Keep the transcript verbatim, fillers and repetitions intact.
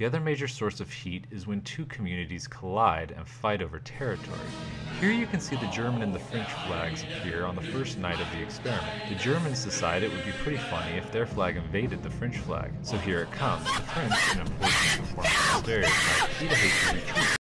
The other major source of heat is when two communities collide and fight over territory. Here you can see the German and the French flags appear on the first night of the experiment. The Germans decide it would be pretty funny if their flag invaded the French flag, so here it comes, the French, in enforcing performance stereotype, heat a hate to retreat.